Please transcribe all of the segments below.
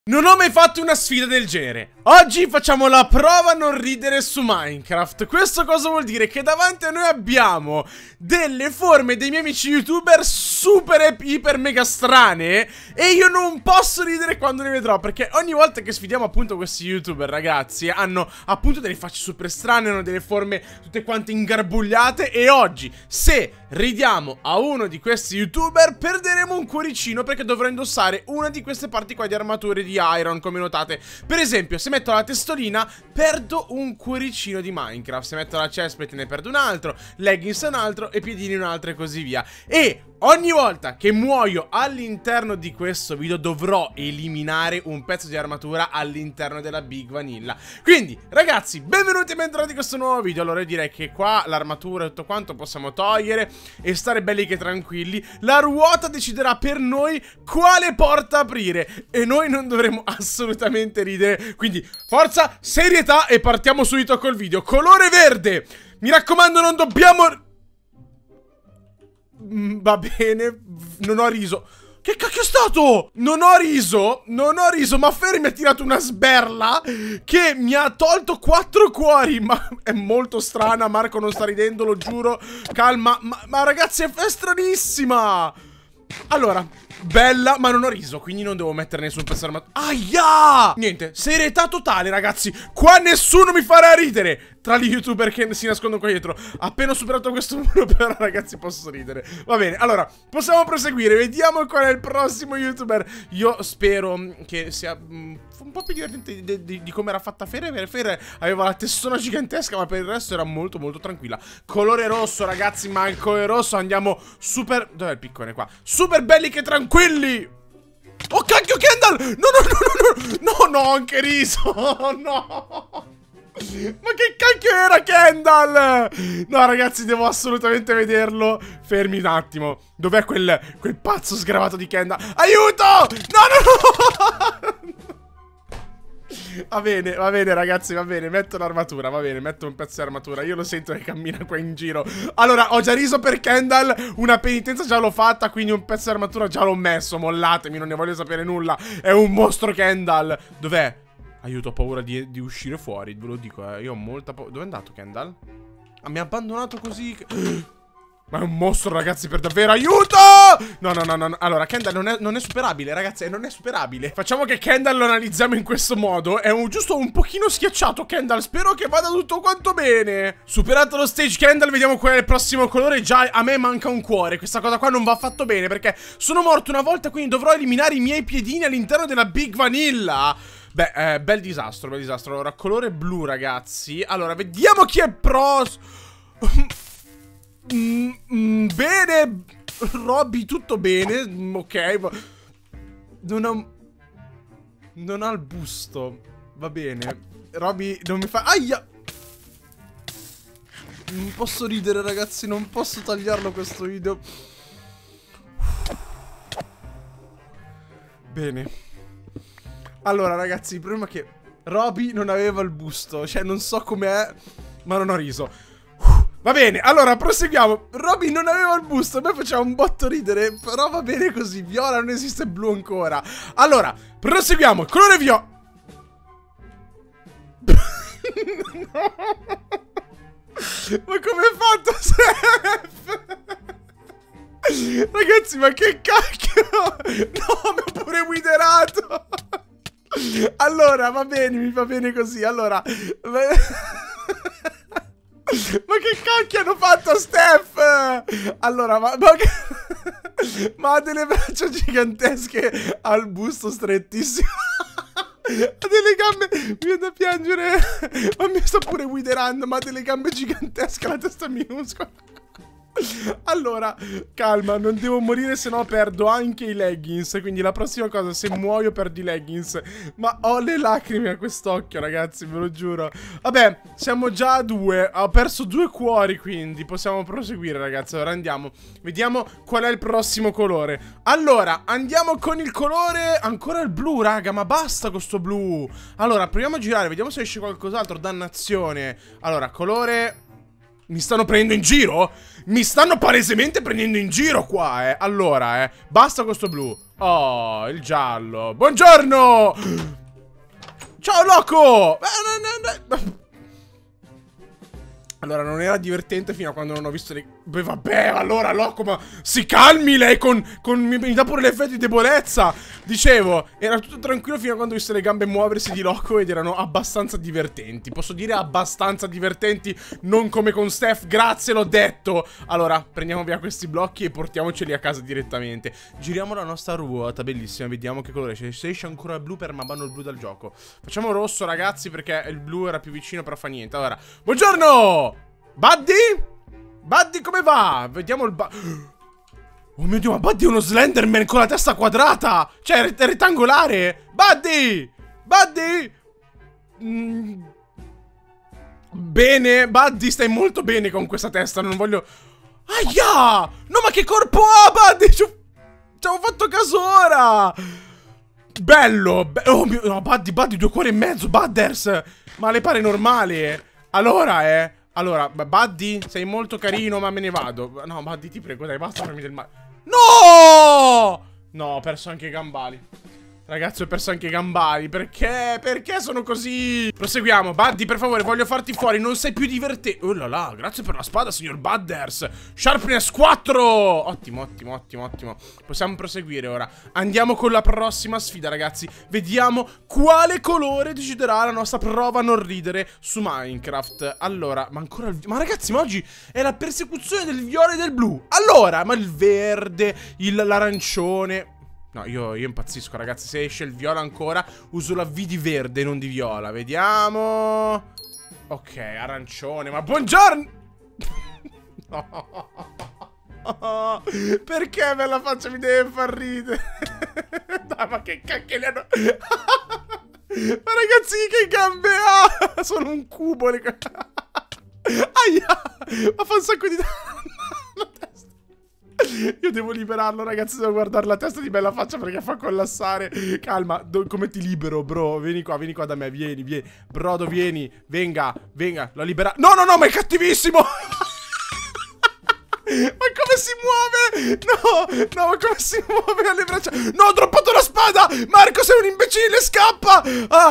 Non ho mai fatto una sfida del genere. Oggi facciamo la prova a non ridere su Minecraft. Questo cosa vuol dire? Che davanti a noi abbiamo delle forme dei miei amici youtuber super iper mega strane e io non posso ridere quando le vedrò, perché ogni volta che sfidiamo appunto questi youtuber, ragazzi, hanno appunto delle facce super strane, hanno delle forme tutte quante ingarbugliate. E oggi, se ridiamo a uno di questi youtuber, perderemo un cuoricino, perché dovrò indossare una di queste parti qua di armature di Iron, come notate. Per esempio, se metto la testolina perdo un cuoricino di Minecraft, se metto la chestplate ne perdo un altro, leggings un altro e piedini un altro e così via. E ogni volta che muoio all'interno di questo video dovrò eliminare un pezzo di armatura all'interno della Big Vanilla. Quindi ragazzi, benvenuti e bentornati in questo nuovo video. Allora io direi che qua l'armatura e tutto quanto possiamo togliere e stare belli che tranquilli. La ruota deciderà per noi quale porta aprire e noi non dovremo assolutamente ridere. Quindi forza, serietà e partiamo subito col video. Colore verde, mi raccomando, non dobbiamo... Va bene, non ho riso. Che cacchio è stato? Non ho riso, ma Ferry mi ha tirato una sberla che mi ha tolto 4 cuori. Ma è molto strana, Marco non sta ridendo, lo giuro. Calma, ma ragazzi è stranissima. Allora, bella, ma non ho riso, quindi non devo mettere nessun pezzo armato. Aia! Niente, serietà totale, ragazzi. Qua nessuno mi farà ridere, tra gli youtuber che si nascondono qua dietro. Appena ho superato questo muro, però, ragazzi, posso ridere. Va bene, allora, possiamo proseguire. Vediamo qual è il prossimo youtuber. Io spero che sia un po' più divertente di come era fatta Fere. Fere aveva la testona gigantesca, ma per il resto era molto molto tranquilla. Colore rosso, ragazzi, ma il colore rosso andiamo super... Dov'è il piccone qua? Super belli che tranquilli! Oh cacchio, Kendall! No, anche riso! No! Ma che cacchio era Kendall? No ragazzi, devo assolutamente vederlo. Fermi un attimo. Dov'è quel pazzo sgravato di Kendall? Aiuto! No! Va bene ragazzi, va bene. Metto l'armatura, va bene, metto un pezzo di armatura. Io lo sento che cammina qua in giro. Allora, ho già riso per Kendall. Una penitenza già l'ho fatta, quindi un pezzo di armatura già l'ho messo. Mollatemi, non ne voglio sapere nulla. È un mostro Kendall. Dov'è? Aiuto, ho paura di uscire fuori, ve lo dico, io ho molta paura. Dove è andato Kendall? Ah, mi ha abbandonato così. Ma è un mostro, ragazzi, per davvero. Aiuto! No. Allora, Kendall non è superabile, ragazzi, non è superabile. Facciamo che Kendall lo analizziamo in questo modo. È giusto un pochino schiacciato Kendall. Spero che vada tutto quanto bene. Superato lo stage Kendall, vediamo qual è il prossimo colore. Già a me manca un cuore. Questa cosa qua non va affatto bene, perché sono morto una volta, quindi dovrò eliminare i miei piedini all'interno della Big Vanilla. Beh, bel disastro, bel disastro. Allora, colore blu, ragazzi. Allora, vediamo chi è bene. Robby, tutto bene. Ok. Non ha il busto. Va bene. Robby non mi fa... Aia! Non posso ridere, ragazzi. Non posso tagliarlo questo video. Bene. Allora ragazzi, il problema è che Robby non aveva il busto. Cioè non so com'è, ma non ho riso. Va bene, allora proseguiamo. Robby non aveva il busto, a me faceva un botto ridere, però va bene così. Viola non esiste, blu ancora. Allora, proseguiamo, colore viola. No. Ma come hai fatto, Sef? Ragazzi, ma che cacchio. No, mi ha pure guiderato. Allora, va bene, mi va bene così. Allora, ma che cacchio hanno fatto a Steph? Allora, ma ha delle braccia gigantesche, al busto strettissimo. Ha delle gambe, mi viene da piangere. Ma mi sta pure guiderando, ma ha delle gambe gigantesche, la testa minuscola. Allora, calma, non devo morire, se no perdo anche i leggings. Quindi la prossima cosa, se muoio perdo i leggings. Ma ho le lacrime a quest'occhio, ragazzi, ve lo giuro. Vabbè, siamo già a 2. Ho perso 2 cuori, quindi possiamo proseguire, ragazzi. Allora andiamo, vediamo qual è il prossimo colore. Allora, andiamo con il colore... Ancora il blu, raga, ma basta con sto blu. Allora, proviamo a girare, vediamo se esce qualcos'altro. Dannazione. Allora, colore... Mi stanno prendendo in giro? Mi stanno palesemente prendendo in giro qua, Allora, basta questo blu. Oh, il giallo. Buongiorno! Ciao, loco! Allora, non era divertente fino a quando non ho visto le... Beh, vabbè, allora, loco, ma si calmi lei mi dà pure l'effetto di debolezza. Dicevo, era tutto tranquillo fino a quando ho visto le gambe muoversi di loco ed erano abbastanza divertenti. Posso dire abbastanza divertenti, non come con Steph, grazie, l'ho detto. Allora, prendiamo via questi blocchi e portiamoceli a casa direttamente. Giriamo la nostra ruota, bellissima, vediamo che colore c'è. Se esce ancora il blu, permabanno il blu dal gioco. Facciamo rosso, ragazzi, perché il blu era più vicino, però fa niente. Allora, buongiorno! Buddy? Buddy, come va? Vediamo il Oh mio Dio, ma Buddy è uno Slenderman con la testa quadrata! Cioè, è rettangolare! Buddy! Buddy! Bene, Buddy, stai molto bene con questa testa, non voglio... Aia! No, ma che corpo ha, Buddy? Ci avevo fatto caso ora! Bello! Oh mio... No, Buddy, 2 cuori e mezzo, Budders! Ma le pare normale? Allora, Allora, Buddy, sei molto carino, ma me ne vado. No, Buddy, ti prego, dai, basta farmi del male. No! No, ho perso anche i gambali. Ragazzi, ho perso anche i gambali. Perché? Perché sono così? Proseguiamo. Buddy, per favore, voglio farti fuori. Non sei più divertente. Oh là là, grazie per la spada, signor Budders. Sharpness 4. Ottimo, ottimo, ottimo, ottimo. Possiamo proseguire ora. Andiamo con la prossima sfida, ragazzi. Vediamo quale colore deciderà la nostra prova a non ridere su Minecraft. Allora, ma ancora il... Ma ragazzi, ma oggi è la persecuzione del viola e del blu. Allora, ma il verde, l'arancione... No, io impazzisco, ragazzi. Se esce il viola ancora, uso la V di verde, non di viola. Vediamo. Ok, arancione, ma buongiorno. No. Perché me la faccia mi deve far ridere? Dai, ma che cacchio li hanno... Ma ragazzi, che gambe ha? Sono un cubo. Aia. Ma fa un sacco di... Io devo liberarlo, ragazzi. Devo guardare la testa di bella faccia perché fa collassare. Calma, come ti libero, bro? Vieni qua da me, vieni. Brodo, vieni, venga, l'ho liberato. No, ma è cattivissimo. Ma come si muove? No, ma come si muove alle braccia? No, ho droppato la spada. Marco, sei un imbecille, scappa.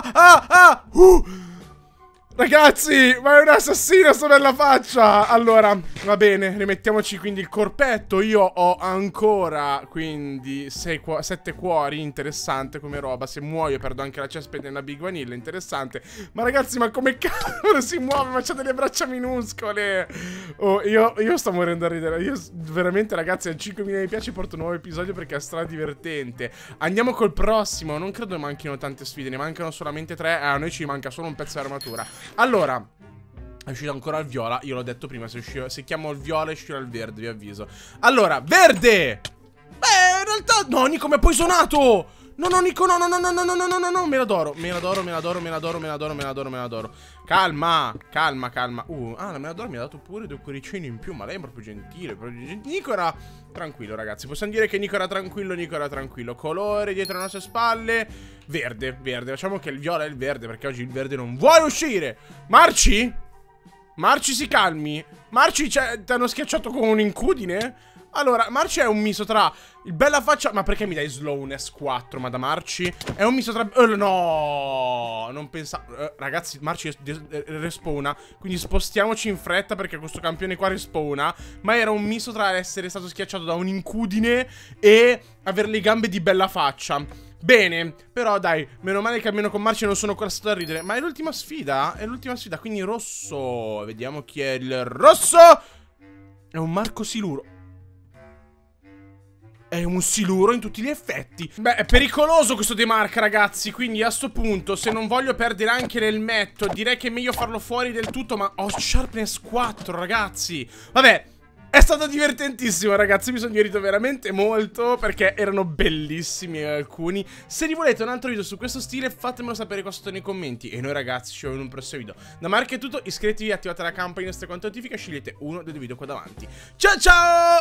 Ragazzi, ma è un assassino sta bella faccia. Allora, va bene, rimettiamoci quindi il corpetto. Io ho ancora quindi 7 cuori. Interessante come roba. Se muoio perdo anche la cespita nella Big Vanilla. Interessante. Ma ragazzi, ma come cavolo si muove? Ma c'ha delle braccia minuscole. Oh, io sto morendo a ridere. Io veramente, ragazzi, a 5.000 mi piace porto un nuovo episodio perché è stradivertente. Andiamo col prossimo. Non credo manchino tante sfide. Ne mancano solamente 3. A noi ci manca solo un pezzo di armatura. Allora, è uscito ancora il viola. Io l'ho detto prima, se chiamo il viola uscirà il verde, vi avviso. Allora, verde! Beh, in realtà... No, Nico mi ha poisonato! No, Nico, no, me l'adoro. Calma. La Meladoro mi ha dato pure 2 cuoricini in più, ma lei è proprio gentile. Nico era tranquillo, ragazzi. Possiamo dire che Nico era tranquillo. Colore dietro le nostre spalle. Verde. Facciamo che il viola è il verde, perché oggi il verde non vuole uscire. Marci, si calmi. Marci, ti hanno schiacciato con un'incudine? Allora, Marci è un misto tra il bella faccia... Ma perché mi dai slowness 4, ma da Marci? È un misto tra... no, non pensavo... ragazzi, Marci respawna, quindi spostiamoci in fretta perché questo campione qua respawna. Ma era un misto tra essere stato schiacciato da un'incudine e avere le gambe di bella faccia. Bene, però dai, meno male che almeno con Marci non sono ancora stato a ridere. Ma è l'ultima sfida? Quindi rosso. Vediamo chi è il rosso. È un Marco Siluro. È un siluro in tutti gli effetti. Beh, è pericoloso questo demarc, ragazzi. Quindi a sto punto, se non voglio perdere anche l'elmetto, direi che è meglio farlo fuori del tutto. Ma ho sharpness 4, ragazzi. Vabbè, è stato divertentissimo, ragazzi. Mi sono divertito veramente molto perché erano bellissimi alcuni. Se vi volete un altro video su questo stile, fatemelo sapere qua sotto nei commenti. E noi, ragazzi, ci vediamo in un prossimo video. Da Marco è tutto, iscrivetevi, attivate la campanella, quante notifiche, scegliete uno dei 2 video qua davanti. Ciao ciao!